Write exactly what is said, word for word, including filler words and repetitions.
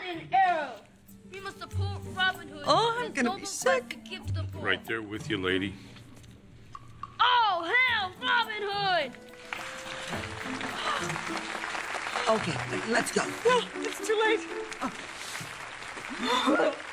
an arrow. We must support Robin Hood. Oh, I'm gonna be sick. Right there with you, lady. Oh, hell, Robin Hood! Okay, let's go. No, it's too late. Oh.